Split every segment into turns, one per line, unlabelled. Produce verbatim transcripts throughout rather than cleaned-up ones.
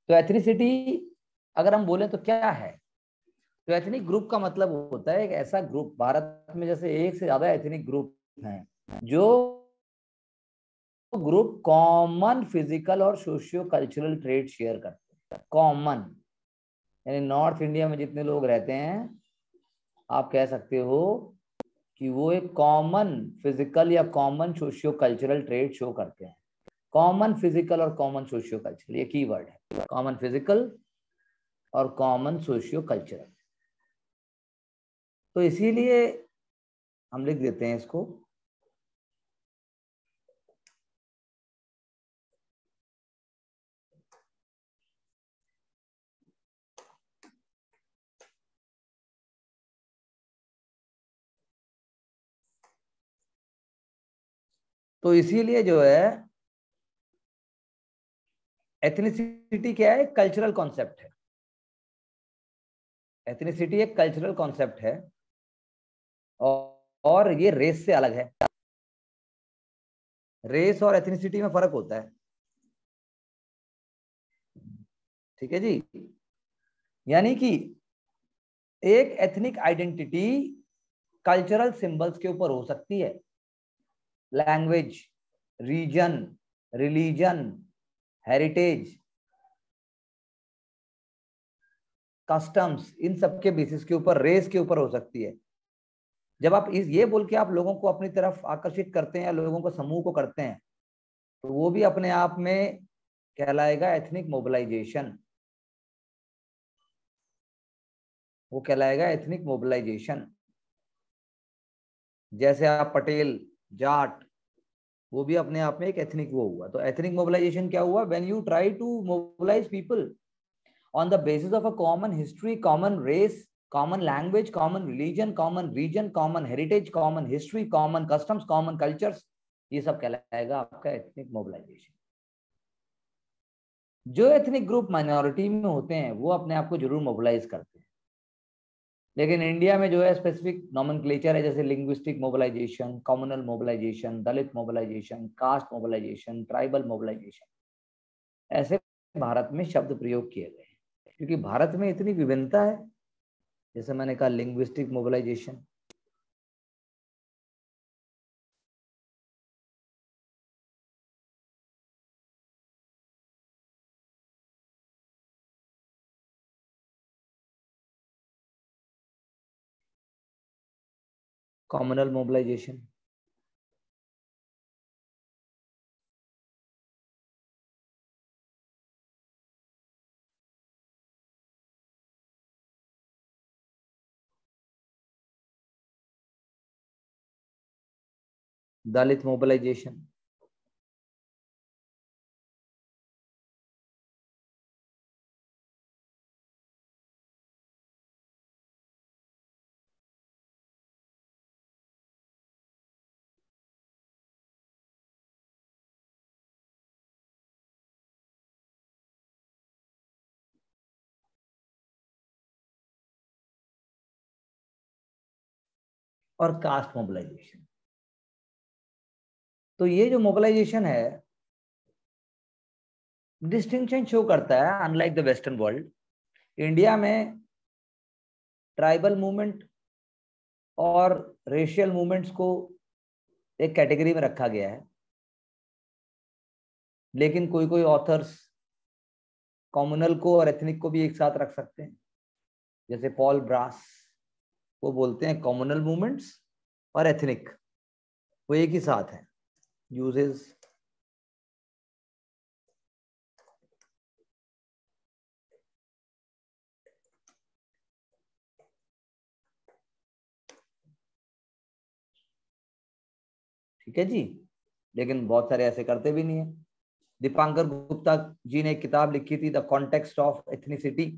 तो एथनिसिटी अगर हम बोले तो क्या है? तो एथनिक ग्रुप का मतलब होता है एक ऐसा ग्रुप, भारत में जैसे एक से ज्यादा एथनिक ग्रुप हैं, जो ग्रुप कॉमन फिजिकल और सोशियो कल्चरल ट्रेड शेयर करते हैं। कॉमन यानी नॉर्थ इंडिया में जितने लोग रहते हैं, आप कह सकते हो कि वो एक कॉमन फिजिकल या common socio cultural trait show करते हैं। कॉमन फिजिकल और कॉमन सोशियो कल्चरल, ये कीवर्ड है, कॉमन फिजिकल और कॉमन सोशियो कल्चरल। तो इसीलिए हम लिख देते हैं इसको, तो इसीलिए जो है एथनिसिटी क्या है? कल्चरल कॉन्सेप्ट है। एथनिसिटी एक कल्चरल कॉन्सेप्ट है और, और ये रेस से अलग है। रेस और एथनिसिटी में फर्क होता है, ठीक है जी। यानी कि एक एथनिक आइडेंटिटी कल्चरल सिंबल्स के ऊपर हो सकती है, language, region, religion, heritage, customs, इन सब के बेसिस के ऊपर, रेस के ऊपर हो सकती है। जब आप इस ये बोल के आप लोगों को अपनी तरफ आकर्षित करते हैं या लोगों को समूह को करते हैं, तो वो भी अपने आप में कहलाएगा एथनिक मोबिलाइजेशन। वो कहलाएगा एथनिक मोबिलाइजेशन। जैसे आप पटेल, जाट, वो भी अपने आप में एक एथनिक वो हुआ। तो एथनिक मोबिलाइजेशन क्या हुआ? When you try to mobilise people on the basis of a common history, common race, common language, common religion, common region, common heritage, common history, common customs, common cultures, ये सब कहलाएगा आपका ethnic mobilisation. जो ethnic group minority में होते हैं वो अपने आप को जरूर मोबिलाइज करते हैं, लेकिन इंडिया में जो है स्पेसिफिक नॉमेनक्लेचर है, जैसे linguistic mobilisation, communal mobilisation, Dalit mobilisation, caste mobilisation, tribal mobilisation, ऐसे भारत में शब्द प्रयोग किए गए हैं। क्योंकि भारत में इतनी विभिन्नता है, जैसे मैंने कहा linguistic mobilisation, communal mobilisation, Dalit mobilisation, और कास्ट मोबिलाइजेशन। तो ये जो मोबिलाइजेशन है डिस्टिंक्शन शो करता है। Unlike the western world, India में ट्राइबल मूवमेंट और रेशियल मूवमेंट्स को एक कैटेगरी में रखा गया है, लेकिन कोई कोई ऑथर्स कम्युनल को और एथनिक को भी एक साथ रख सकते हैं। जैसे पॉल ब्रास, वो बोलते हैं कम्युनल मूवमेंट्स और एथनिक वो एक ही साथ है। यूजेस ठीक है जी, लेकिन बहुत सारे ऐसे करते भी नहीं है। दीपांकर गुप्ता जी ने एक किताब लिखी थी, the context of ethnicity,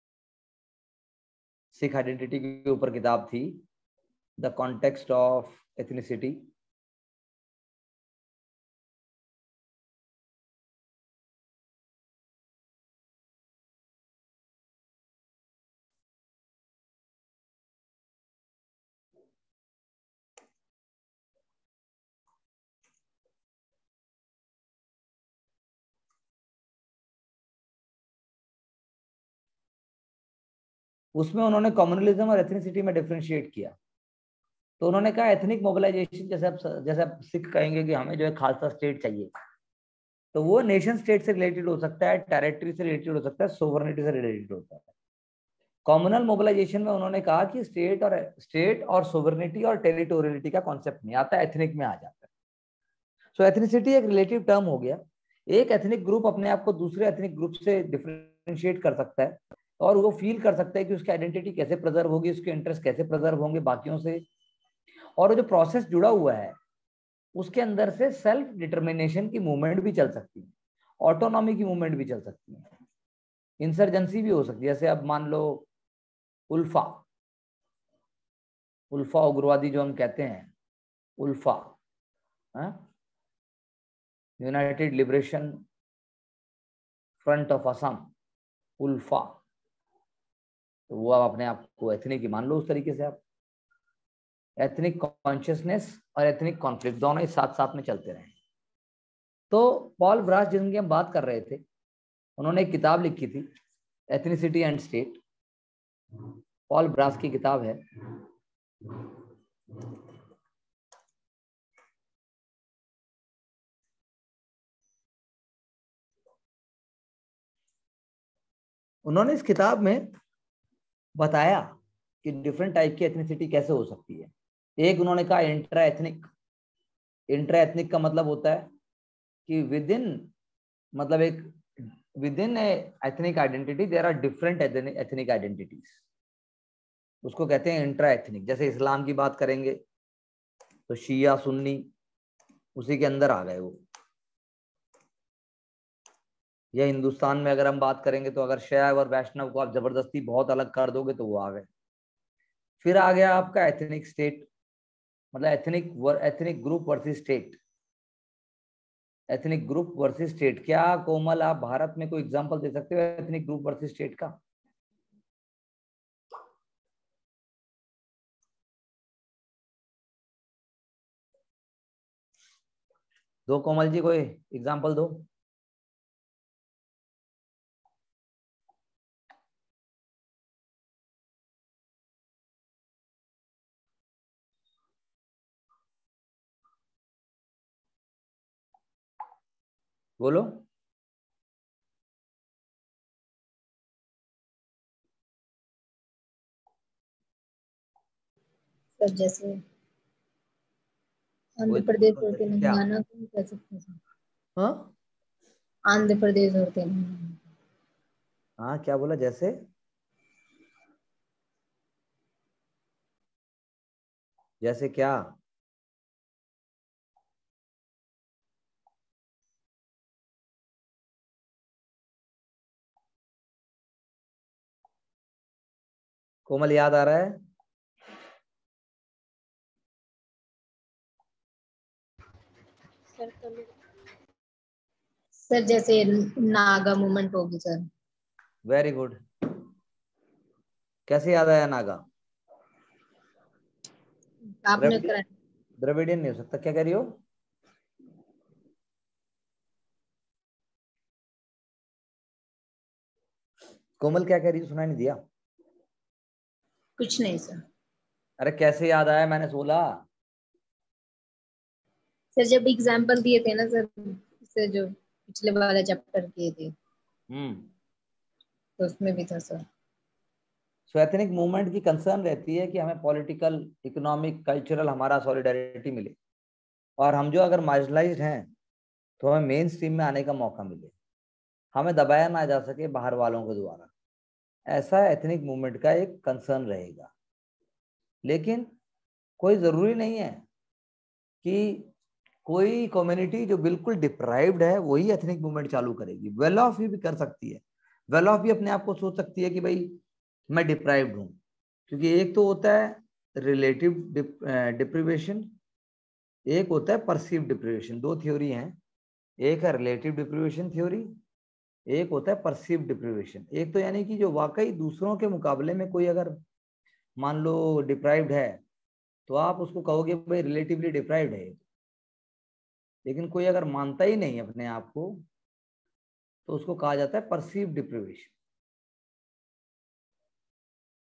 Sikh identity के ऊपर किताब थी, द कॉन्टेक्स्ट ऑफ एथनिसिटी। उसमें उन्होंने कम्युनलिज्म और एथनिसिटी में डिफरेंशिएट किया। तो उन्होंने कहा एथनिक मोबिलाइजेशन, जैसे आप जैसे आप सिख कहेंगे कि हमें जो है खालसा स्टेट चाहिए, तो वो नेशन स्टेट से रिलेटेड हो सकता है, टेरिटरी से रिलेटेड हो सकता है, सोवरेनिटी से रिलेटेड होता है। कम्युनल मोबिलाइजेशन में उन्होंने कहा कि स्टेट और स्टेट और सोवरेनिटी और टेरिटोरियलिटी का कॉन्सेप्ट नहीं आता, एथनिक में आ जाता है। सो एथनिसिटी एक रिलेटिव टर्म हो गया। एक एथनिक ग्रुप अपने आप को दूसरे एथनिक ग्रुप से डिफरेंशिएट कर सकता है और वो फील कर सकता है कि उसकी आइडेंटिटी कैसे प्रिजर्व होगी, उसके इंटरेस्ट कैसे प्रिजर्व होंगे बाकियों से, और जो प्रोसेस जुड़ा हुआ है उसके अंदर से सेल्फ डिटर्मिनेशन की मूवमेंट भी चल सकती है, ऑटोनॉमी की मूवमेंट भी चल सकती है, इंसर्जेंसी भी हो सकती है। जैसे अब मान लो उल्फा, उल्फा उग्रवादी जो हम कहते हैं, ULFA United Liberation Front of Assam, ULFA, तो वो आप अपने आप को एथनिक ही मान लो उस तरीके से। आप एथनिक कॉन्शियसनेस और एथनिक कॉन्फ्लिक्ट दोनों ही साथ साथ में चलते रहे। तो पॉल ब्रास जिनकी हम बात कर रहे थे, उन्होंने एक किताब लिखी थी ethnicity and state. Paul Brass की किताब है। उन्होंने इस किताब में बताया कि डिफरेंट टाइप की एथनिसिटी कैसे हो सकती है। एक उन्होंने कहा इंट्रा एथनिक। इंट्रा एथनिक का मतलब होता है कि विद इन, मतलब एक within ethnic identity there are different ethnic identities, उसको कहते हैं इंट्रा एथनिक। जैसे इस्लाम की बात करेंगे तो शिया सुन्नी उसी के अंदर आ गए वो। या हिंदुस्तान में अगर हम बात करेंगे तो अगर शैव और वैष्णव को आप जबरदस्ती बहुत अलग कर दोगे तो वो आ गए। फिर आ गया आपका एथनिक स्टेट, मतलब ethnic ethnic group versus state. Ethnic group versus state, क्या कोमल आप भारत में कोई एग्जांपल दे सकते हो एथनिक ग्रुप वर्सेस स्टेट का? दो कोमल जी, कोई एग्जांपल दो। बोलो।
सर जैसे आंध्र प्रदेश और तेलंगाना को कह सकते हैं।
हाँ
आंध्र प्रदेश और तेलंगाना।
हाँ, क्या बोला? जैसे जैसे क्या? कोमल याद आ रहा है?
सर सर जैसे नागा मूवमेंट होगी सर।
Very good. कैसे याद आया नागा?
आपने करा।
द्रविडियन नहीं हो सकता, क्या कह रही हो? कोमल क्या कह रही है, सुनाई नहीं दिया?
कुछ नहीं सर।
अरे कैसे याद आया, मैंने बोला।
सर जब एग्जाम्पल दिए थे ना सर, सर जो पिछले वाले चैप्टर किए थे
हम्म
तो उसमें भी था सर।
सो एथनिक मूवमेंट की कंसर्न रहती है कि हमें पॉलिटिकल, इकोनॉमिक, कल्चरल हमारा सॉलिडारिटी मिले, और हम जो अगर मार्जिनलाइज्ड हैं तो हमें मेन स्ट्रीम में आने का मौका मिले, हमें दबाया ना जा सके बाहर वालों के द्वारा। ऐसा एथनिक मूवमेंट का एक कंसर्न रहेगा। लेकिन कोई जरूरी नहीं है कि कोई कम्युनिटी जो बिल्कुल डिप्राइव्ड है वही एथनिक मूवमेंट चालू करेगी। वेल ऑफ भी कर सकती है। वेल ऑफ भी अपने आप को सोच सकती है कि भाई मैं डिप्राइव्ड हूँ, क्योंकि एक तो होता है रिलेटिव डिप्रिवेशन, एक होता है परसीव डिप्रिवेशन। दो थ्योरी हैं, एक है रिलेटिव डिप्रिवेशन थ्योरी, एक होता है परसीव डिप्रिवेशन। एक तो यानी कि जो वाकई दूसरों के मुकाबले में कोई अगर मान लो डिप्राइव्ड है तो आप उसको कहोगे भाई रिलेटिवली डिप्राइव्ड है। लेकिन कोई अगर मानता ही नहीं अपने आप को तो उसको कहा जाता है परसीव डिप्रिवेशन।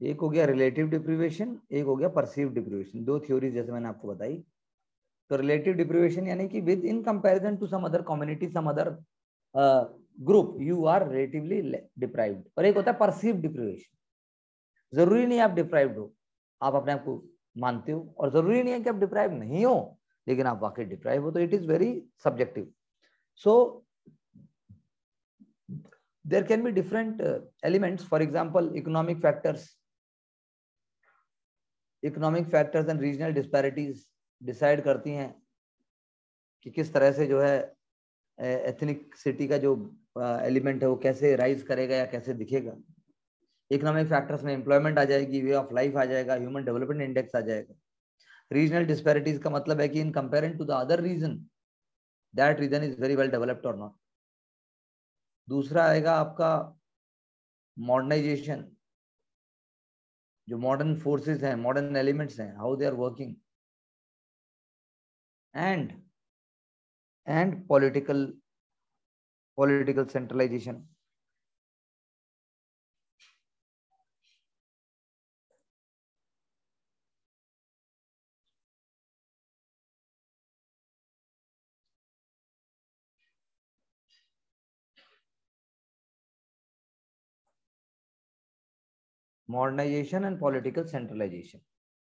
एक हो गया रिलेटिव डिप्रीवेशन, एक हो गया परसीव डिप्रीवेशन, दो थ्योरीज जैसे मैंने आपको बताई। तो रिलेटिव डिप्रीवेशन यानी कि within comparison to some other community, some other group, you are relatively deprived. और एक होता है परसीव डिप्रीवेशन, जरूरी नहीं आप डिप्राइव्ड हो, आप अपने आप को मानते हो, और जरूरी नहीं है कि आप डिप्राइव नहीं हो, लेकिन आप वाकई डिप्राइव हो, तो it is very subjective. So there can be different uh, elements, for example economic factors economic factors and regional disparities decide करती हैं कि किस तरह से जो है एथनिक सिटी का जो एलिमेंट है वो कैसे राइज करेगा या कैसे दिखेगा। इकोनॉमिक फैक्टर्स में एम्प्लॉयमेंट आ जाएगी, वे ऑफ लाइफ आ जाएगा, ह्यूमन डेवलपमेंट इंडेक्स आ जाएगा। रीजनल डिस्पैरिटीज का मतलब है कि in comparing to the other region, that region is very well developed और नॉट। दूसरा आएगा आपका मॉडर्नाइजेशन, जो मॉडर्न फोर्सेस हैं, मॉडर्न एलिमेंट्स हैं, how they are working, and and political political centralisation. Modernisation and political centralisation.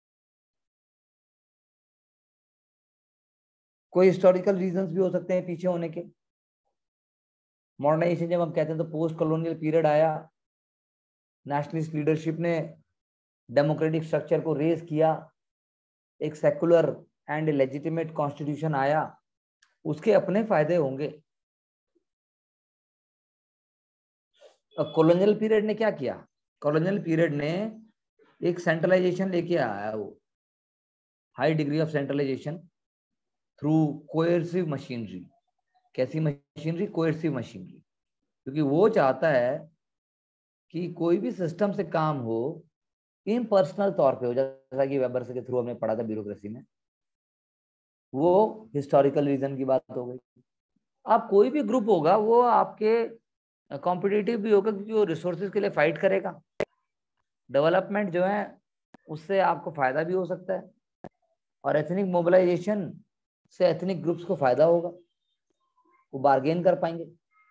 कोई historical reasons भी हो सकते हैं पीछे होने के। मॉडर्नाइजेशन जब हम कहते हैं तो पोस्ट कॉलोनियल पीरियड आया, नेशनलिस्ट लीडरशिप ने डेमोक्रेटिक स्ट्रक्चर को रेज किया, एक सेकुलर एंड लेजिटिमेट कॉन्स्टिट्यूशन आया, उसके अपने फायदे होंगे। कॉलोनियल पीरियड ने क्या किया? कॉलोनियल पीरियड ने एक सेंट्रलाइजेशन लेके आया, वो high degree of centralisation through coercive machinery. कैसी मशीनरी? Coercive machinery. क्योंकि वो चाहता है कि कोई भी सिस्टम से काम हो इम्पर्सनल तौर पे हो, जैसा कि वेबर के थ्रू हमने पढ़ा था ब्यूरोक्रेसी में। वो हिस्टोरिकल रीजन की बात हो गई। अब कोई भी ग्रुप होगा वो आपके कॉम्पिटिटिव भी होगा, क्योंकि वो रिसोर्सेज के लिए फाइट करेगा। डेवलपमेंट जो है उससे आपको फायदा भी हो सकता है, और एथनिक मोबिलाइजेशन से एथनिक ग्रुप्स को फायदा होगा, वो बार्गेन कर पाएंगे।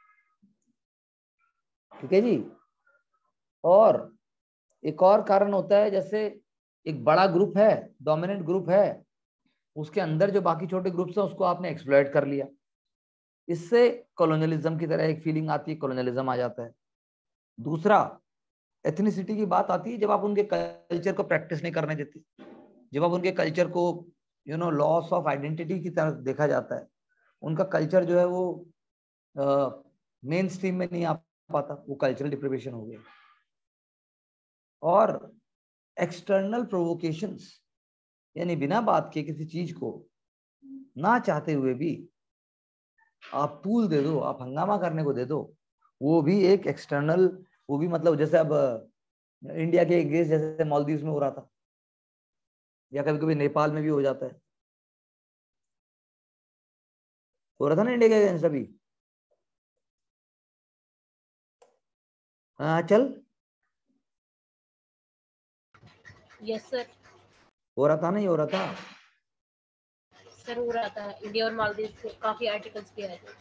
ठीक है जी। और एक और कारण होता है, जैसे एक बड़ा ग्रुप है, डोमिनेंट ग्रुप है, उसके अंदर जो बाकी छोटे ग्रुप्स हैं उसको आपने एक्सप्लॉइट कर लिया, इससे कॉलोनियलिज्म की तरह एक फीलिंग आती है, कॉलोनियलिज्म आ जाता है। दूसरा, एथनिसिटी की बात आती है जब आप उनके कल्चर को प्रैक्टिस नहीं करने देते, जब आप उनके कल्चर को you know loss of identity की तरफ देखा जाता है, उनका कल्चर जो है वो मेन uh, स्ट्रीम में नहीं आ पाता, वो कल्चरल डिप्रिवेशन हो गया। और एक्सटर्नल प्रोवोकेशंस, यानी बिना बात के किसी चीज को ना चाहते हुए भी आप टूल दे दो, आप हंगामा करने को दे दो, वो भी एक एक्सटर्नल, वो भी मतलब जैसे अब इंडिया के अगेंस्ट जैसे मालदीव में हो रहा था, या कभी कभी नेपाल में भी हो जाता है, हो रहा था ना इंडिया के अगेंस्ट अभी। हाँ चल,
यस सर।
हो रहा था, नहीं हो रहा था
सर हो रहा था, इंडिया और मालदीव से काफी आर्टिकल्स भी आए थे।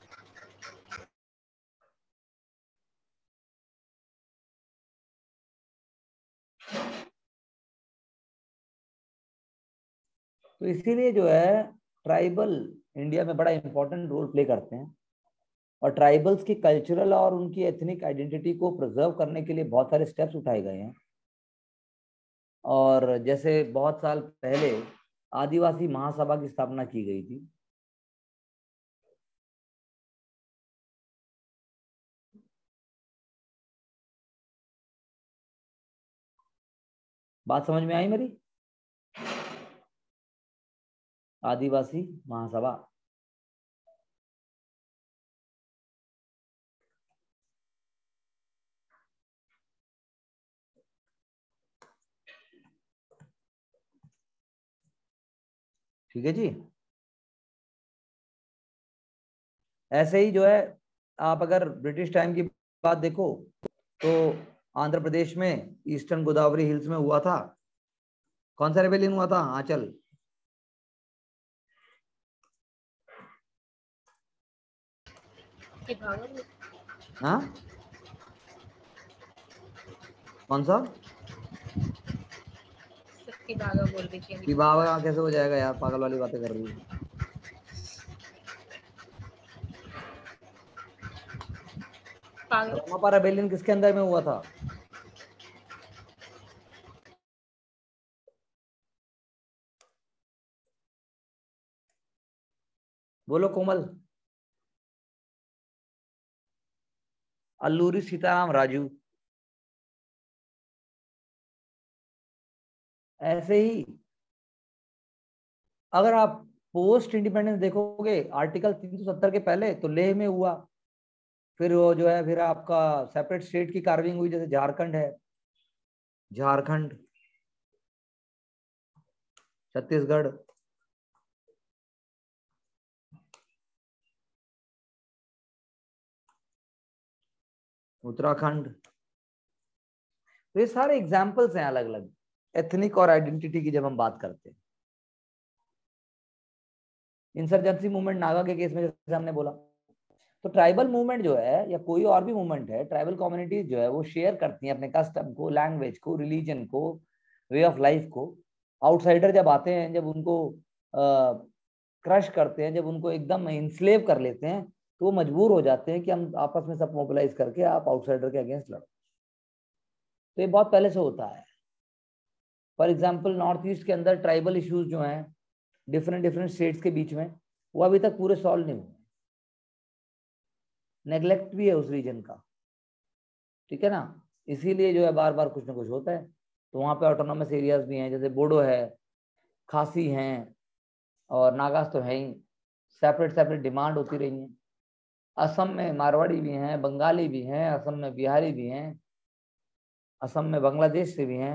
तो इसीलिए जो है ट्राइबल इंडिया में बड़ा इंपॉर्टेंट रोल प्ले करते हैं, और ट्राइबल्स की कल्चरल और उनकी एथनिक आइडेंटिटी को प्रिजर्व करने के लिए बहुत सारे स्टेप्स उठाए गए हैं। और जैसे बहुत साल पहले आदिवासी महासभा की स्थापना की गई थी। बात समझ में आई मेरी? आदिवासी महासभा, ठीक है जी। ऐसे ही जो है, आप अगर ब्रिटिश टाइम की बात देखो तो आंध्र प्रदेश में ईस्टर्न गोदावरी हिल्स में हुआ था। कौन सा रेबेलियन हुआ था? आंचल। हाँ, कौन सा?
सबकी बागा बोल रही थी
कि बाबा कैसे हो जाएगा यार, पागल वाली बातें कर रही है।
पागल।
रमापा रेबेलियन किसके अंदर में हुआ था? बोलो कोमल। अल्लूरी सीताराम राजू। ऐसे ही अगर आप पोस्ट इंडिपेंडेंस देखोगे आर्टिकल तीन सौ सत्तर के पहले तो लेह में हुआ, फिर वो जो है फिर आपका सेपरेट स्टेट की कार्विंग हुई, जैसे झारखंड है, झारखंड, छत्तीसगढ़, उत्तराखंड। तो ये सारे एग्जाम्पल्स हैं अलग अलग एथनिक और आइडेंटिटी की। जब हम बात करते हैं इंसर्जेंसी मूवमेंट नागा के केस में, जैसे हमने बोला, तो ट्राइबल मूवमेंट जो है या कोई और भी मूवमेंट है, ट्राइबल कम्युनिटीज जो है वो शेयर करती हैं अपने कस्टम को, लैंग्वेज को, रिलीजन को, वे ऑफ लाइफ को। आउटसाइडर जब आते हैं, जब उनको क्रश करते हैं, जब उनको एकदम इंस्लेव कर लेते हैं, तो वो मजबूर हो जाते हैं कि हम आपस में सब मोबिलाइज करके आप आउटसाइडर के अगेंस्ट लड़ो। तो ये बहुत पहले से होता है। फॉर एग्जाम्पल नॉर्थ ईस्ट के अंदर ट्राइबल इश्यूज जो हैं डिफरेंट डिफरेंट स्टेट्स के बीच में, वो अभी तक पूरे सॉल्व नहीं हुए। नेग्लेक्ट भी है उस रीजन का, ठीक है ना। इसीलिए जो है बार बार कुछ ना कुछ होता है। तो वहाँ पे ऑटोनोमस एरियाज भी हैं, जैसे बोडो है, खासी हैं, और नागास तो है ही। सेपरेट सेपरेट डिमांड होती रही है। असम में मारवाड़ी भी हैं, बंगाली भी हैं, असम में बिहारी भी हैं, असम में बांग्लादेश से भी हैं।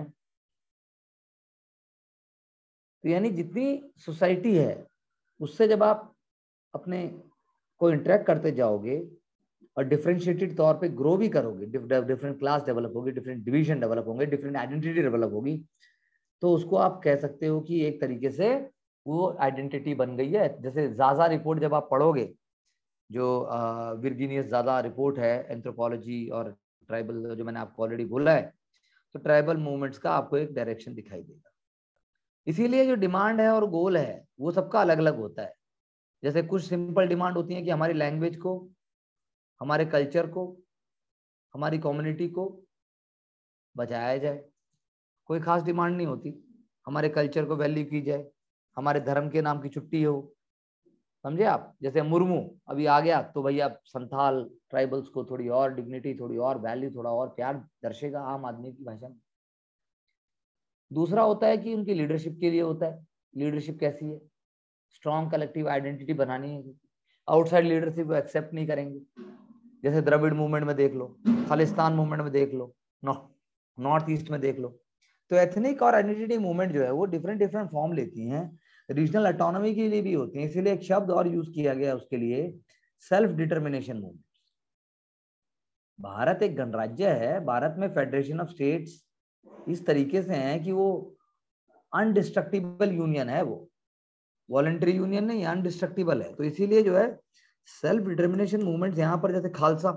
तो यानी जितनी सोसाइटी है उससे जब आप अपने को इंटरेक्ट करते जाओगे और डिफरेंशिएटेड तौर पे ग्रो भी करोगे, डिफरेंट क्लास डेवलप होगी, डिफरेंट डिवीजन डेवलप होंगे, डिफरेंट आइडेंटिटी डेवलप होगी, तो उसको आप कह सकते हो कि एक तरीके से वो आइडेंटिटी बन गई है। जैसे जाजा रिपोर्ट जब आप पढ़ोगे, जो विर्जीनियस जाजा रिपोर्ट है एंथ्रोपोलॉजी और ट्राइबल, जो मैंने आपको ऑलरेडी बोला है, तो ट्राइबल मूवमेंट्स का आपको एक डायरेक्शन दिखाई देगा। इसीलिए जो डिमांड है और गोल है वो सबका अलग अलग होता है। जैसे कुछ सिंपल डिमांड होती है कि हमारी लैंग्वेज को, हमारे कल्चर को, हमारी कम्युनिटी को बचाया जाए। कोई खास डिमांड नहीं होती, हमारे कल्चर को वैल्यू की जाए, हमारे धर्म के नाम की छुट्टी हो, समझे आप। जैसे मुर्मू अभी आ गया तो भैया संथाल ट्राइबल्स को थोड़ी और डिग्निटी, थोड़ी और वैल्यू, थोड़ा और प्यार दर्शेगा आम आदमी की भाषा में। दूसरा होता है कि उनकी लीडरशिप के लिए होता है। लीडरशिप कैसी है? स्ट्रॉन्ग कलेक्टिव आइडेंटिटी बनानी है। आउटसाइड लीडरशिप को एक्सेप्ट नहीं करेंगे। जैसे द्रविड़ मूवमेंट में देख लो, खालिस्तान मूवमेंट में देख लो, नॉर्थ ईस्ट में देख लो। तो एथनिक और आइडेंटिटी मूवमेंट जो है वो डिफरेंट डिफरेंट फॉर्म लेती हैं, रीजनल ऑटोनॉमी के लिए भी होती हैं। इसीलिए एक शब्द और यूज किया गया उसके लिए, सेल्फ डिटर्मिनेशन मूवमेंट। भारत एक गणराज्य है, भारत में फेडरेशन ऑफ स्टेट्स इस तरीके से हैं कि वो अनडिस्ट्रक्टिबल यूनियन है, वो वॉलंटरी यूनियन नहीं, अनडिस्ट्रक्टिबल है। तो इसीलिए जो है सेल्फ डिटर्मिनेशन मूवमेंट यहाँ पर, जैसे खालसा,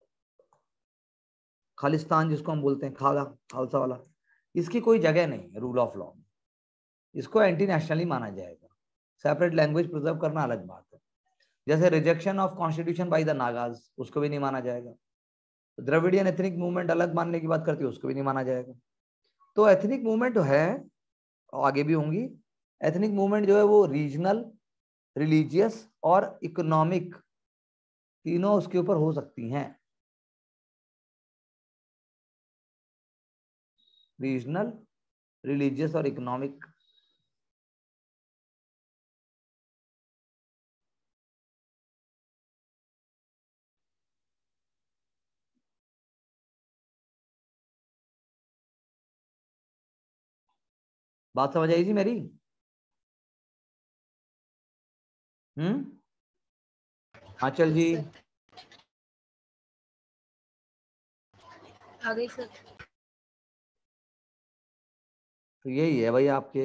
खालिस्तान जिसको हम बोलते हैं, खाला खालसा वाला, इसकी कोई जगह नहीं है रूल ऑफ लॉ में। इसको एंटी नेशनली माना जाएगा। सेपरेट लैंग्वेज प्रिजर्व करना अलग बात है। जैसे rejection of constitution by the Nagas, उसको भी नहीं माना जाएगा। तो द्रविडियन एथनिक मूवमेंट अलग मानने की बात करती है, उसको भी नहीं माना जाएगा। तो एथनिक मूवमेंट जो है, आगे भी होंगी, एथनिक मूवमेंट जो है वो रीजनल, रिलीजियस और इकोनॉमिक तीनों उसके ऊपर हो सकती हैं। रीजनल, रिलीजियस और इकोनॉमिक। बात समझ आई जी मेरी? हम्म हाँ चल जी।
आ गई सर।
तो यही है भाई आपके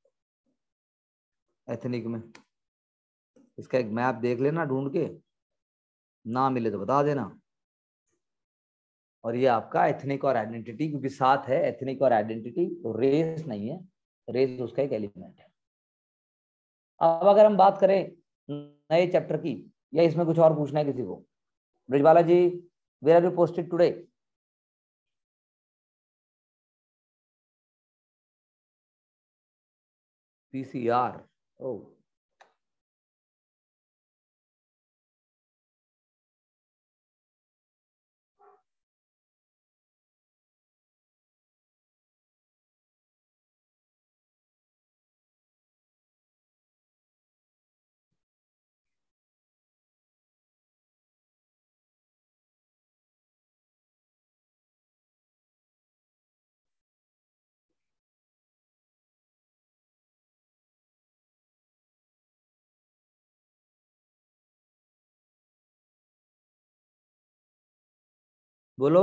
एथनिक में। इसका एक मैप देख लेना ढूंढ के, ना मिले तो बता देना। और ये आपका एथनिक और आइडेंटिटी, क्योंकि साथ है एथनिक और आइडेंटिटी, तो रेस नहीं है, रेस उसका एक एलिमेंट है। अब अगर हम बात करें नए चैप्टर की, या इसमें कुछ और पूछना है किसी को? Brijbala ji, where are you posted today? PCR. ओ, बोलो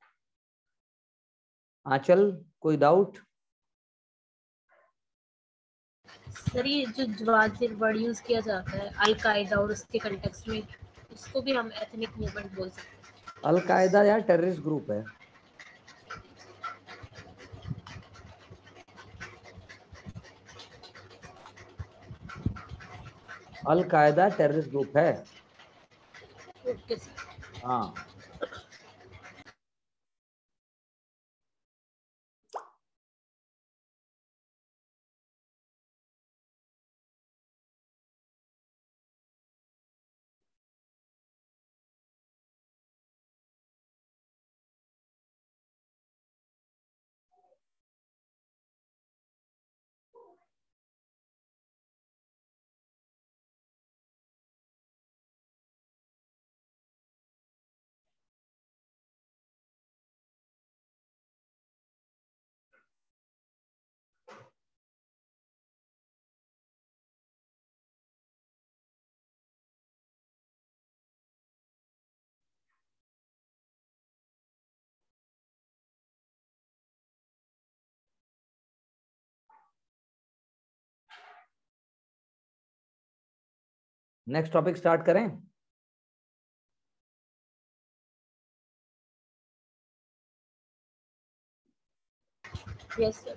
आंचल, कोई डाउट?
सर ये जो जवाजिर वर्ड यूज किया जाता है अल-कायदा और उसके कंटेक्स्ट में, उसको भी हम एथनिक मूवमेंट बोल सकते हैं।
अल कायदा यार टेररिस्ट ग्रुप है। अल कायदा टेररिस्ट ग्रुप है।
Okay sir.
हाँ, नेक्स्ट टॉपिक स्टार्ट करें।
Yes sir.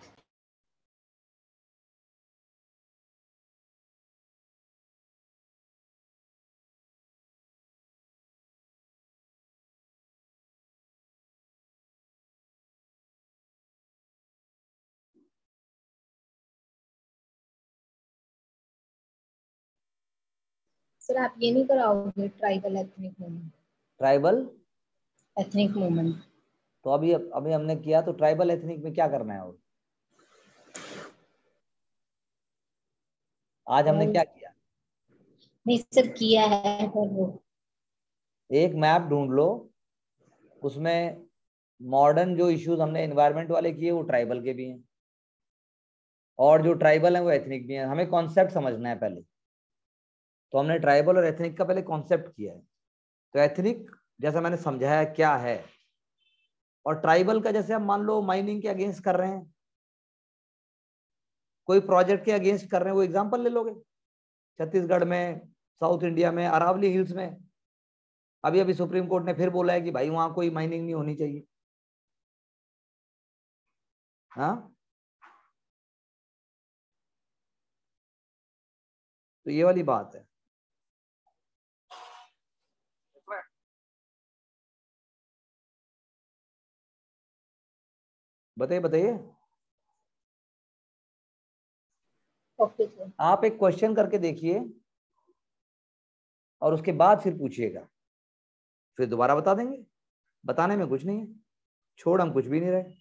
सर आप ये नहीं कराओगे tribal ethnic movement?
Tribal
ethnic movement
तो अभी अभी हमने किया, तो ट्राइबल एथनिक में क्या करना है? और आज हमने क्या किया?
नहीं सर किया है पर वो
एक मैप ढूंढ लो, उसमें मॉडर्न जो इश्यूज हमने एनवायरनमेंट वाले किए वो ट्राइबल के भी हैं, और जो ट्राइबल हैं वो एथनिक भी हैं। हमें कॉन्सेप्ट समझना है पहले, तो हमने ट्राइबल और एथनिक का पहले कॉन्सेप्ट किया है। तो एथनिक जैसा मैंने समझाया क्या है, और ट्राइबल का जैसे हम मान लो माइनिंग के अगेंस्ट कर रहे हैं, कोई प्रोजेक्ट के अगेंस्ट कर रहे हैं, वो एग्जांपल ले लोगे। छत्तीसगढ़ में, साउथ इंडिया में, अरावली हिल्स में अभी अभी सुप्रीम कोर्ट ने फिर बोला है कि भाई वहां कोई माइनिंग नहीं होनी चाहिए। हाँ, तो ये वाली बात है। बताइए बताइए।
Okay sir.
आप एक क्वेश्चन करके देखिए और उसके बाद फिर पूछिएगा, फिर दोबारा बता देंगे। बताने में कुछ नहीं है, छोड़ हम कुछ भी नहीं रहे।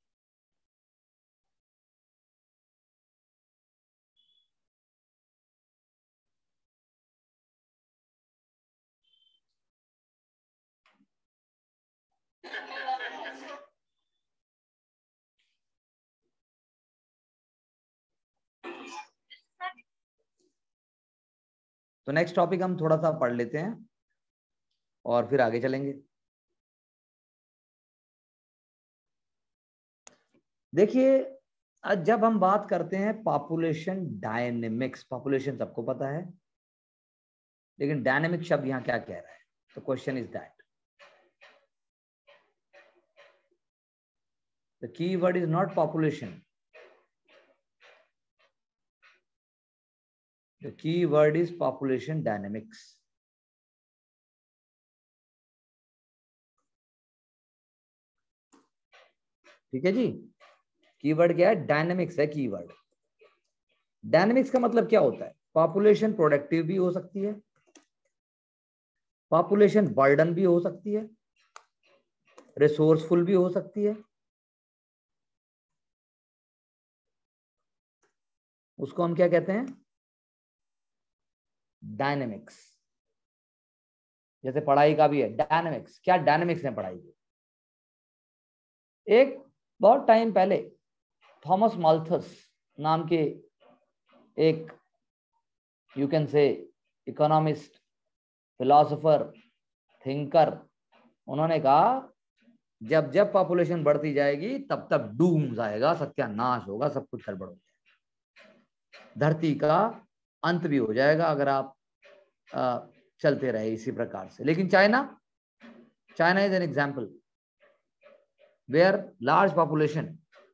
तो नेक्स्ट टॉपिक हम थोड़ा सा पढ़ लेते हैं और फिर आगे चलेंगे। देखिए, आज जब हम बात करते हैं पॉपुलेशन डायनेमिक्स, पॉपुलेशन सबको पता है, लेकिन डायनेमिक शब्द यहाँ क्या कह रहा है? तो question is that the key word is not population, the key word is population dynamics. ठीक है जी, कीवर्ड क्या है? डायनेमिक्स है कीवर्ड। डायनेमिक्स का मतलब क्या होता है? पॉपुलेशन प्रोडक्टिव भी हो सकती है, पॉपुलेशन बर्डन भी हो सकती है, रिसोर्सफुल भी हो सकती है। उसको हम क्या कहते हैं? डायनेमिक्स। जैसे पढ़ाई का भी है डायनेमिक्स। क्या डायनेमिक्स है पढ़ाई की? एक बहुत टाइम पहले थॉमस माल्थस नाम के एक you can say economist, philosopher, thinker, उन्होंने कहा जब जब पॉपुलेशन बढ़ती जाएगी तब तब डूम आएगा, सत्यानाश होगा, सब कुछ गड़बड़ हो जाएगा, धरती का अंत भी हो जाएगा अगर आप आ, चलते रहे इसी प्रकार से। लेकिन China China is an example where large population,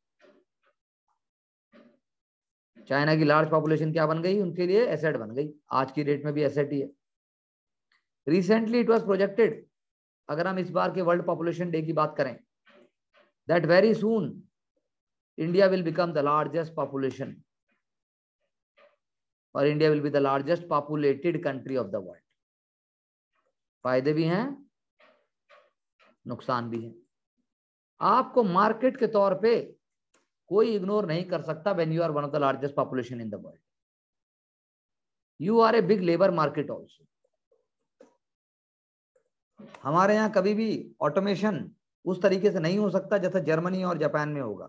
China की लार्ज पॉपुलेशन क्या बन गई? उनके लिए एसेट बन गई। आज की डेट में भी एसेट ही है। रिसेंटली इट वाज प्रोजेक्टेड, अगर हम इस बार के वर्ल्ड पॉपुलेशन डे की बात करें, that very soon India will become the largest population और India will be the largest populated country of the world. फायदे भी हैं, नुकसान भी हैं। आपको मार्केट के तौर पे कोई इग्नोर नहीं कर सकता when you are one of the largest population in the world. You are a big labour market also. हमारे यहाँ कभी भी ऑटोमेशन उस तरीके से नहीं हो सकता जैसा जर्मनी और जापान में होगा,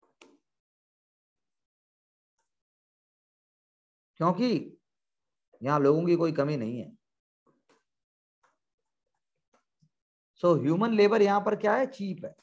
क्योंकि यहाँ लोगों की कोई कमी नहीं है। सो ह्यूमन लेबर यहाँ पर क्या है? चीप है।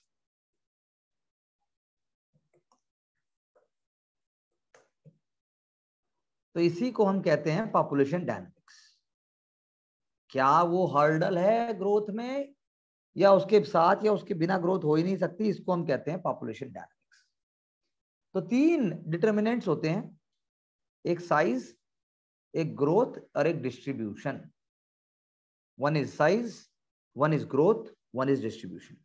तो इसी को हम कहते हैं पॉपुलेशन डायनेमिक्स। क्या वो हर्डल है ग्रोथ में, या उसके साथ या उसके बिना ग्रोथ हो ही नहीं सकती? इसको हम कहते हैं पॉपुलेशन डायनेमिक्स। तो तीन डिटर्मिनेंट्स होते हैं, एक साइज, एक ग्रोथ और एक distribution. One is size, one is growth, one is distribution.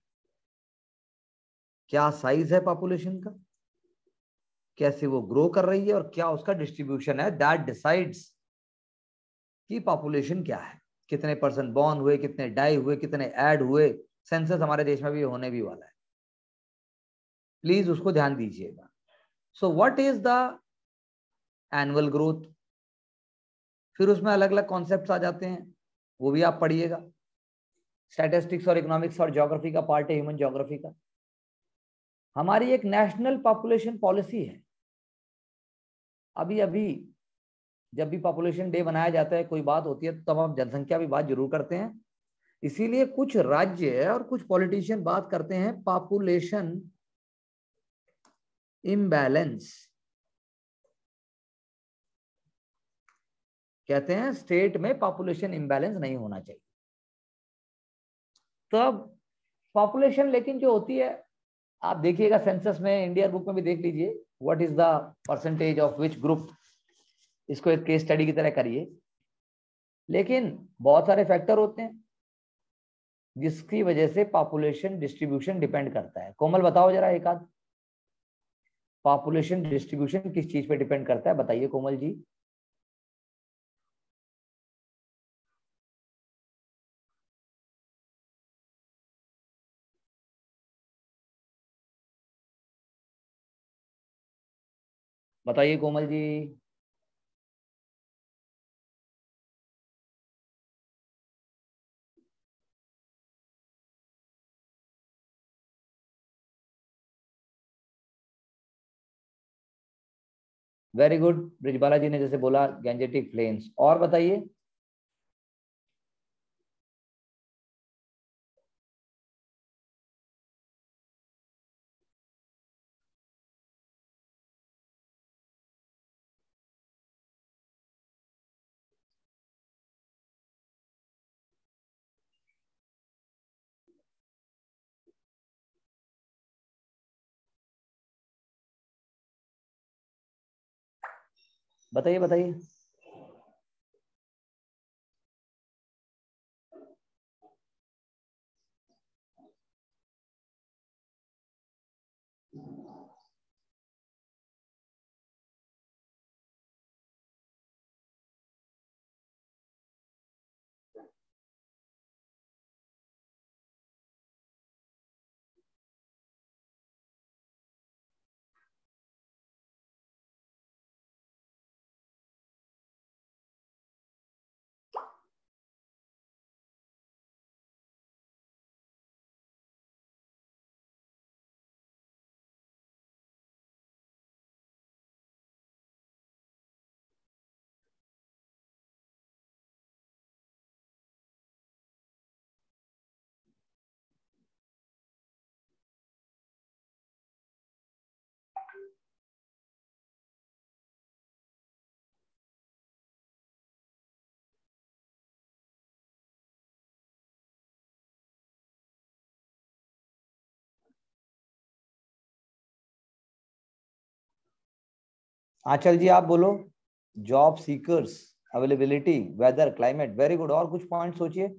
क्या साइज है पॉपुलेशन का, कैसे वो ग्रो कर रही है, और क्या उसका डिस्ट्रीब्यूशन है, दैट डिसाइड्स कि पॉपुलेशन क्या है, कितने परसेंट बॉर्न हुए, कितने डाई हुए, कितने ऐड हुए। सेंसस हमारे देश में भी होने भी वाला है, प्लीज उसको ध्यान दीजिएगा। So what is the annual growth? फिर उसमें अलग अलग कॉन्सेप्ट्स आ जाते हैं, वो भी आप पढ़िएगा। स्टैटिस्टिक्स और इकोनॉमिक्स और ज्योग्राफी का पार्ट है, ह्यूमन ज्योग्राफी का। हमारी एक नेशनल पॉपुलेशन पॉलिसी है। अभी अभी जब भी पॉपुलेशन डे मनाया जाता है, कोई बात होती है, तो तब हम जनसंख्या भी बात जरूर करते हैं। इसीलिए कुछ राज्य और कुछ पॉलिटिशियन बात करते हैं पॉपुलेशन इम्बैलेंस। कहते हैं स्टेट में पॉपुलेशन इम्बैलेंस नहीं होना चाहिए। तो अब पॉपुलेशन लेकिन जो होती है, आप देखिएगा सेंसस में, इंडिया बुक में भी देख लीजिए, what is the percentage of which group. इसको एक केस स्टडी की तरह करिए। लेकिन बहुत सारे फैक्टर होते हैं जिसकी वजह से पॉपुलेशन डिस्ट्रीब्यूशन डिपेंड करता है। कोमल बताओ जरा एक आध, पॉपुलेशन डिस्ट्रीब्यूशन किस चीज पे डिपेंड करता है? बताइए कोमल जी। बताइए कोमल जी। वेरी गुड, ब्रिजबाला जी ने जैसे बोला गैंजेटिक फ्लेम्स। और बताइए। बताइए बताइए। आंचल जी आप बोलो। Job seekers, availability, weather, climate, very good. और कुछ पॉइंट सोचिए।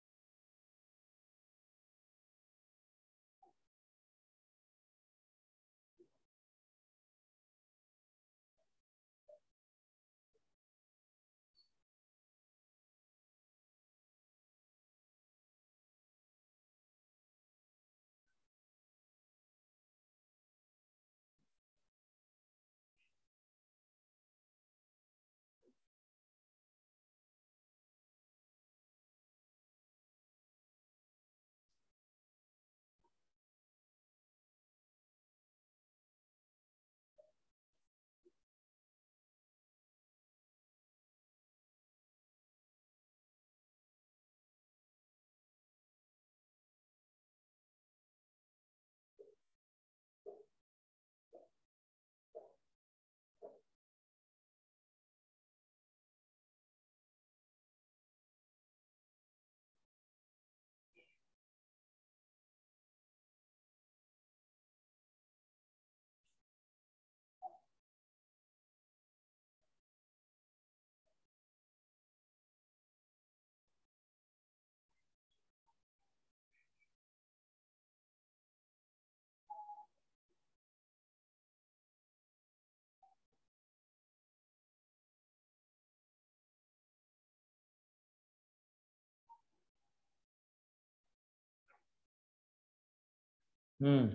हम्म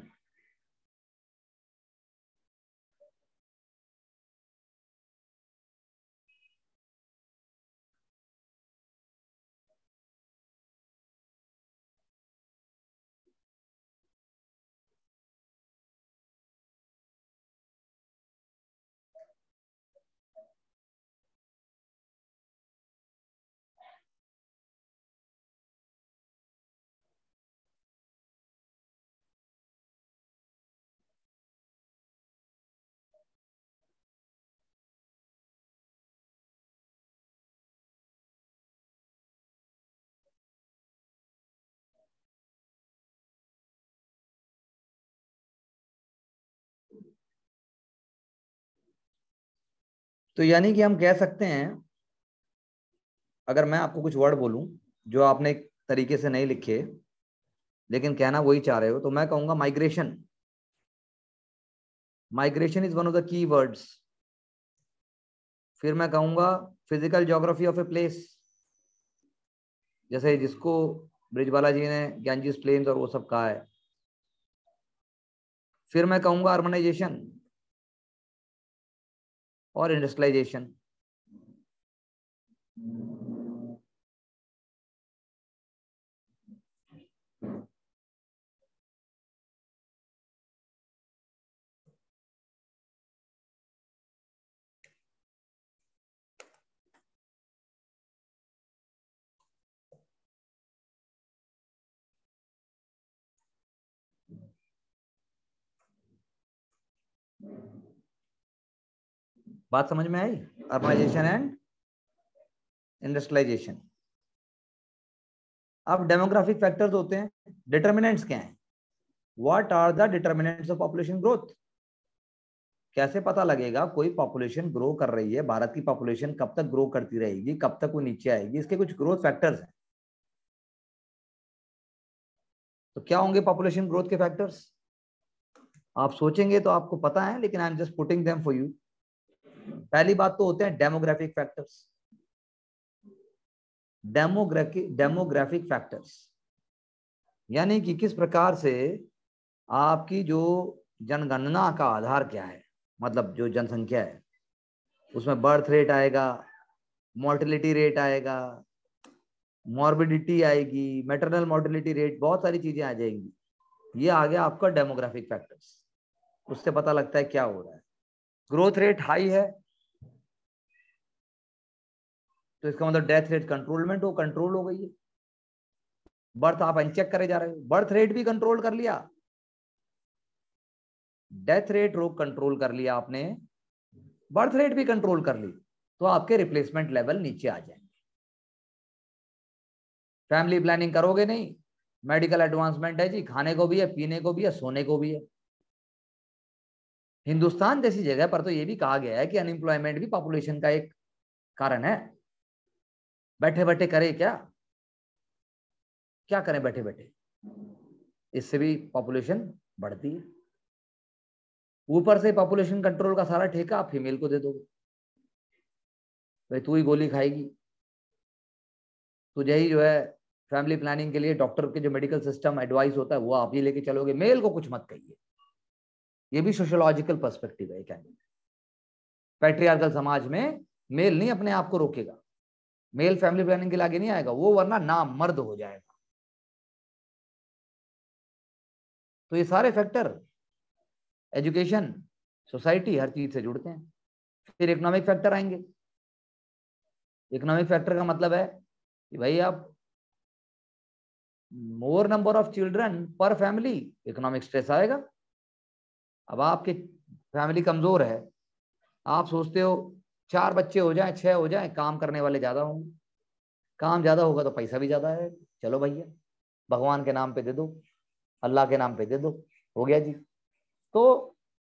तो यानी कि हम कह सकते हैं, अगर मैं आपको कुछ वर्ड बोलूं जो आपने एक तरीके से नहीं लिखे लेकिन कहना वही चाह रहे हो, तो मैं कहूंगा migration. Migration is one of the key words. फिर मैं कहूंगा physical geography of a place, जैसे जिसको ब्रिजबाला जी ने गैंजेस प्लेन्स और वो सब कहा है। फिर मैं कहूंगा अर्बनाइजेशन और इंडस्ट्रियलाइजेशन। बात समझ में आई? Urbanisation and industrialisation. अब डेमोग्राफिक फैक्टर्स होते हैं, डिटर्मिनेंट्स क्या हैं? What are the determinants of population growth? कैसे पता लगेगा कोई पॉपुलेशन ग्रो कर रही है, भारत की पॉपुलेशन कब तक ग्रो करती रहेगी, कब तक वो नीचे आएगी, इसके कुछ ग्रोथ फैक्टर्स हैं। तो क्या होंगे पॉपुलेशन ग्रोथ के फैक्टर्स? आप सोचेंगे तो आपको पता है, लेकिन I am just putting them for you. पहली बात तो होते हैं demographic factors. Demographic demographic factors यानी कि किस प्रकार से आपकी जो जनगणना का आधार क्या है, मतलब जो जनसंख्या है उसमें बर्थ रेट आएगा, मोर्टेलिटी रेट आएगा, मॉर्बिडिटी आएगी, मैटरनल मोर्टेलिटी रेट, बहुत सारी चीजें आ जाएंगी। ये आ गया आपका डेमोग्राफिक फैक्टर्स। उससे पता लगता है क्या हो रहा है। ग्रोथ रेट हाई है तो इसका मतलब डेथ रेट कंट्रोलमेंट हो कंट्रोल हो गई है। बर्थ आप अनचेक करे जा रहे हो, बर्थ रेट भी कंट्रोल कर लिया, डेथ रेट रोग कंट्रोल कर लिया आपने, बर्थ रेट भी कंट्रोल कर ली, तो आपके रिप्लेसमेंट लेवल नीचे आ जाएंगे। फैमिली प्लानिंग करोगे नहीं, मेडिकल एडवांसमेंट है जी, खाने को भी है, पीने को भी है, सोने को भी है। हिंदुस्तान जैसी जगह पर तो ये भी कहा गया है कि अनएम्प्लॉयमेंट भी पॉपुलेशन का एक कारण है। बैठे बैठे करे क्या क्या करें बैठे बैठे, इससे भी पॉपुलेशन बढ़ती है। ऊपर से पॉपुलेशन कंट्रोल का सारा ठेका आप फीमेल को दे दोगे, भाई तू ही गोली खाएगी, तुझे ही जो है फैमिली प्लानिंग के लिए डॉक्टर के जो मेडिकल सिस्टम एडवाइस होता है वो आप ही लेके चलोगे, मेल को कुछ मत कहिए। ये भी सोशियोलॉजिकल पर्सपेक्टिव है। क्या पैट्रियार्कल समाज में मेल नहीं अपने आप को रोकेगा, मेल फैमिली प्लानिंग के लिए आगे नहीं आएगा, वो वरना नामर्द हो जाएगा। तो ये सारे फैक्टर, एजुकेशन, सोसाइटी, हर चीज से जुड़ते हैं। फिर इकोनॉमिक फैक्टर आएंगे। इकोनॉमिक फैक्टर का मतलब है कि भाई आप more number of children per family, economic stress आएगा। अब आपकी फैमिली कमजोर है, आप सोचते हो चार बच्चे हो जाए, छह हो जाए, काम करने वाले ज्यादा होंगे, काम ज्यादा होगा तो पैसा भी ज्यादा है, चलो भैया भगवान के नाम पे दे दो, अल्लाह के नाम पे दे दो, हो गया जी। तो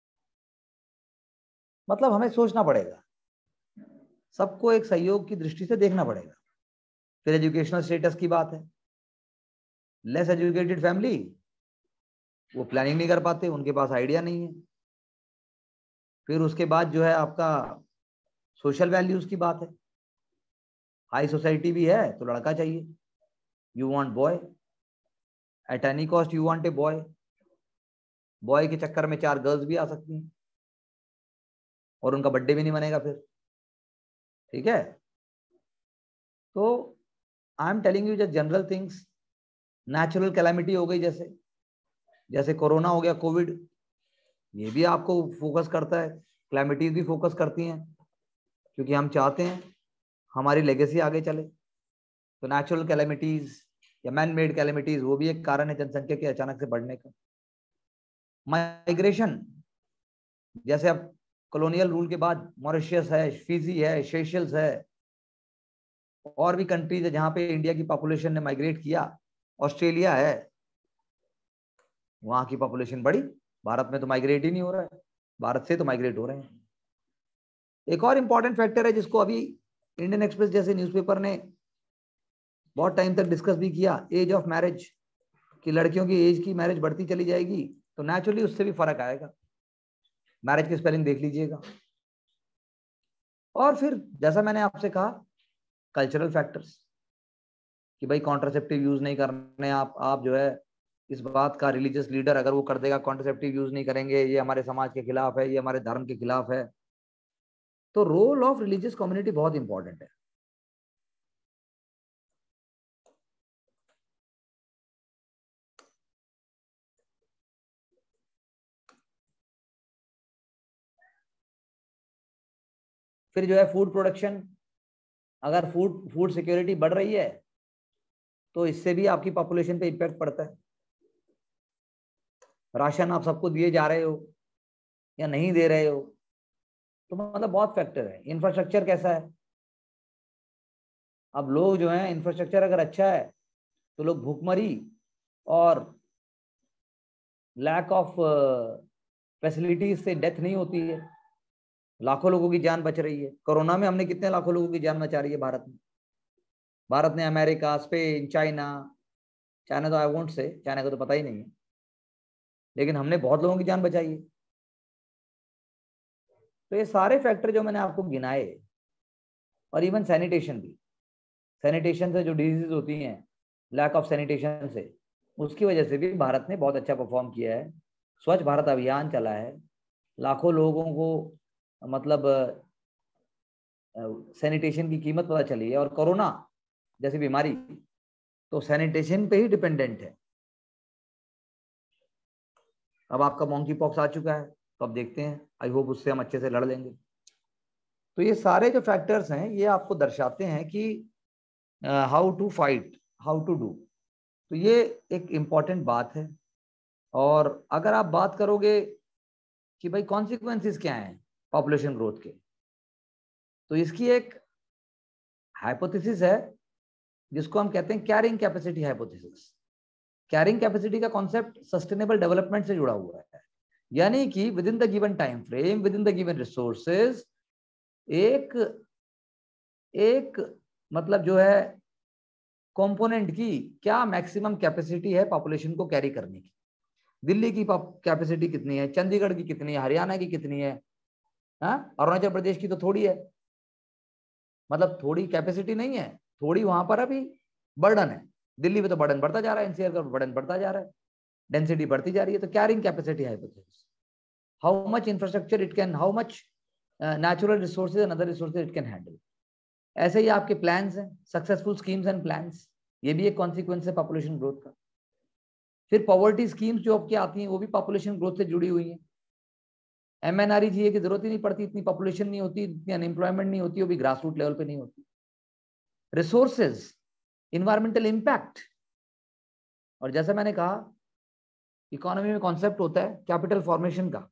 मतलब हमें सोचना पड़ेगा, सबको एक सहयोग की दृष्टि से देखना पड़ेगा। फिर एजुकेशनल स्टेटस की बात है। लेस एजुकेटेड फैमिली वो प्लानिंग नहीं कर पाते, उनके पास आइडिया नहीं है। फिर उसके बाद जो है आपका सोशल वैल्यूज की बात है। हाई सोसाइटी भी है तो लड़का चाहिए, you want boy, at any cost you want a boy. Boy के चक्कर में चार गर्ल्स भी आ सकती हैं और उनका बर्थडे भी नहीं बनेगा फिर, ठीक है। तो I am telling you just general things. Natural calamity हो गई, जैसे जैसे कोरोना हो गया, कोविड, ये भी आपको फोकस करता है, कैलामिटीज भी फोकस करती हैं, क्योंकि हम चाहते हैं हमारी लेगेसी आगे चले। तो नेचुरल कैलामिटीज या मैन मेड कैलामिटीज वो भी एक कारण है जनसंख्या के अचानक से बढ़ने का। माइग्रेशन, जैसे अब कॉलोनियल रूल के बाद मॉरिशस है, फिजी है, सेशल्स है, और भी कंट्रीज है जहां पे इंडिया की पॉपुलेशन ने माइग्रेट किया, ऑस्ट्रेलिया है, वहां की पॉपुलेशन बढ़ी। भारत में तो माइग्रेट ही नहीं हो रहा है, भारत से तो माइग्रेट हो रहे हैं। एक और इंपॉर्टेंट फैक्टर है जिसको अभी इंडियन एक्सप्रेस जैसे न्यूज़पेपर ने बहुत टाइम तक डिस्कस भी किया, एज ऑफ मैरिज, कि लड़कियों की एज की मैरिज बढ़ती चली जाएगी तो नेचुरली उससे भी फर्क आएगा। मैरिज की स्पेलिंग देख लीजिएगा। और फिर जैसा मैंने आपसे कहा, कल्चरल फैक्टर्स, कि भाई कॉन्ट्रासेप्टिव यूज नहीं करने, आप आप जो है इस बात का, रिलीजियस लीडर अगर वो कर देगा कॉन्ट्रासेप्टिव यूज नहीं करेंगे, ये हमारे समाज के खिलाफ है, ये हमारे धर्म के खिलाफ है। तो रोल ऑफ रिलीजियस कम्युनिटी बहुत इंपॉर्टेंट है। फिर जो है फूड प्रोडक्शन, अगर फूड फूड सिक्योरिटी बढ़ रही है तो इससे भी आपकी पॉपुलेशन पे इम्पैक्ट पड़ता है। राशन आप सबको दिए जा रहे हो या नहीं दे रहे हो, तो मतलब बहुत फैक्टर है। इंफ्रास्ट्रक्चर कैसा है, अब लोग जो है, इंफ्रास्ट्रक्चर अगर अच्छा है तो लोग भूखमरी और लैक ऑफ फैसिलिटीज से डेथ नहीं होती है। लाखों लोगों की जान बच रही है। कोरोना में हमने कितने लाखों लोगों की जान बचा रही है भारत में। भारत ने अमेरिका, स्पेन, चाइना, चाइना तो आई वोंट से, चाइना को तो पता ही नहीं है, लेकिन हमने बहुत लोगों की जान बचाई है। तो ये सारे फैक्टर जो मैंने आपको गिनाए, और इवन सैनिटेशन भी, सैनिटेशन से जो डिजीज होती हैं, लैक ऑफ सैनिटेशन से, उसकी वजह से भी भारत ने बहुत अच्छा परफॉर्म किया है। स्वच्छ भारत अभियान चला है, लाखों लोगों को मतलब सैनिटेशन की कीमत पता चली है। और कोरोना जैसी बीमारी तो सैनिटेशन पे ही डिपेंडेंट है। अब आपका मंकी पॉक्स आ चुका है, तो अब देखते हैं, आई होप उससे हम अच्छे से लड़ लेंगे। तो ये सारे जो फैक्टर्स हैं ये आपको दर्शाते हैं कि how to fight, how to do. तो ये एक इम्पॉर्टेंट बात है। और अगर आप बात करोगे कि भाई कॉन्सिक्वेंसेस क्या हैं पॉपुलेशन ग्रोथ के, तो इसकी एक हाइपोथेसिस है जिसको हम कहते हैं carrying capacity hypothesis. Carrying capacity का कॉन्सेप्ट सस्टेनेबल डेवलपमेंट से जुड़ा हुआ है, यानी कि within the given time frame, within the given resources, एक एक मतलब जो है कंपोनेंट की क्या मैक्सिमम कैपेसिटी है पॉपुलेशन को कैरी करने की। दिल्ली की कैपेसिटी कितनी है, चंडीगढ़ की कितनी है, हरियाणा की कितनी है, हाँ, अरुणाचल प्रदेश की तो थोड़ी है। मतलब थोड़ी कैपेसिटी नहीं है, थोड़ी वहां पर अभी बर्डन है। दिल्ली में तो बर्डन बढ़ता जा रहा है, एनसीआर का बर्डन बढ़ता जा रहा है, डेंसिटी बढ़ती जा रही है। तो carrying capacity hypothesis, how much infrastructure it can, how much natural resources and other resources it can handle. ऐसे ही आपके प्लान्स हैं, सक्सेसफुल स्कीम्स एंड प्लान्स, ये भी एक कॉन्सिक्वेंस है पॉपुलेशन ग्रोथ का। फिर पॉवर्टी स्कीम्स जो आपकी आती हैं वो भी पॉपुलेशन ग्रोथ से जुड़ी हुई हैं। एमएनआरईजीए की जरूरत ही नहीं पड़ती, इतनी पॉपुलेशन नहीं होती, इतनी अनएम्प्लॉयमेंट नहीं होती, वो भी ग्रास रूट लेवल पे नहीं होती। रिसोर्सेज, इन्वायरमेंटल इंपैक्ट, और जैसा मैंने कहा इकोनॉमी में कॉन्सेप्ट होता है कैपिटल फॉर्मेशन का,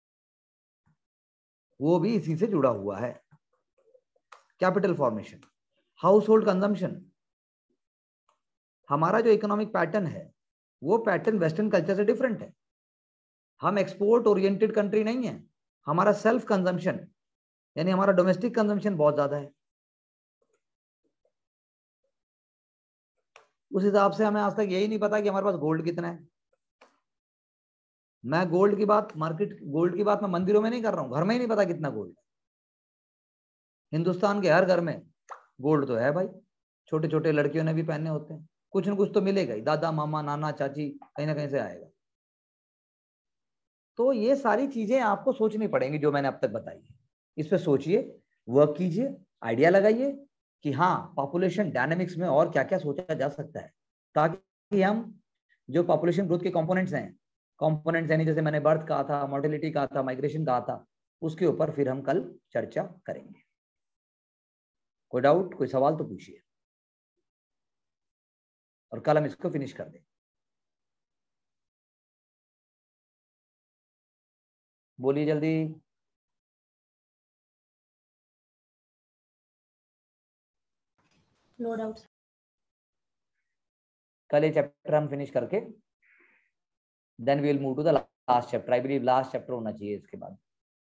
वो भी इसी से जुड़ा हुआ है। Capital formation, household consumption, हमारा जो इकोनॉमिक पैटर्न है वो पैटर्न वेस्टर्न कल्चर से डिफरेंट है। हम एक्सपोर्ट ओरिएंटेड कंट्री नहीं है, हमारा सेल्फ कंजम्पशन यानी हमारा डोमेस्टिक कंजम्पशन बहुत ज्यादा है। उस हिसाब से हमें आज तक यही नहीं पता कि हमारे पास गोल्ड कितना है। मैं गोल्ड की बात, मार्केट गोल्ड की बात मैं मंदिरों में नहीं कर रहा हूं, घर में ही नहीं पता कितना गोल्ड है। हिंदुस्तान के हर घर में गोल्ड तो है भाई, छोटे छोटे लड़कियों ने भी पहने होते हैं, कुछ न कुछ तो मिलेगा ही, दादा मामा नाना चाची कहीं ना कहीं से आएगा। तो ये सारी चीजें आपको सोचनी पड़ेंगी जो मैंने अब तक बताई है। इस पे सोचिए, वर्क कीजिए, आइडिया लगाइए कि हाँ पॉपुलेशन डायनेमिक्स में और क्या क्या सोचा जा सकता है, ताकि हम जो पॉपुलेशन ग्रोथ के कंपोनेंट्स हैं, कंपोनेंट्स यानी जैसे मैंने बर्थ कहा था, मोर्टेलिटी कहा था, माइग्रेशन कहा था, उसके ऊपर फिर हम कल चर्चा करेंगे। कोई डाउट, कोई सवाल तो पूछिए, और कल हम इसको फिनिश कर दें। बोलिए जल्दी।
No doubt.
कल ये चैप्टर हम फिनिश करके then we will move to the last chapter. I believe last chapter होना चाहिए इसके बाद।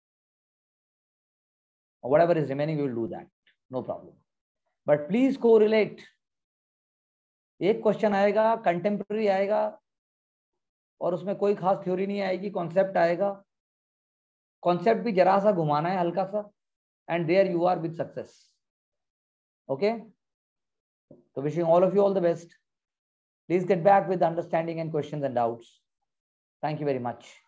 Whatever is remaining we will do that, no problem. But please correlate. एक क्वेश्चन आएगा, कंटेम्प्रेरी आएगा, और उसमें कोई खास थ्योरी नहीं आएगी, कॉन्सेप्ट आएगा। कॉन्सेप्ट भी जरा सा घुमाना है हल्का सा, and there you are with success. Okay, तो wishing all of you all the best. Please get back with understanding and questions and doubts. Thank you very much.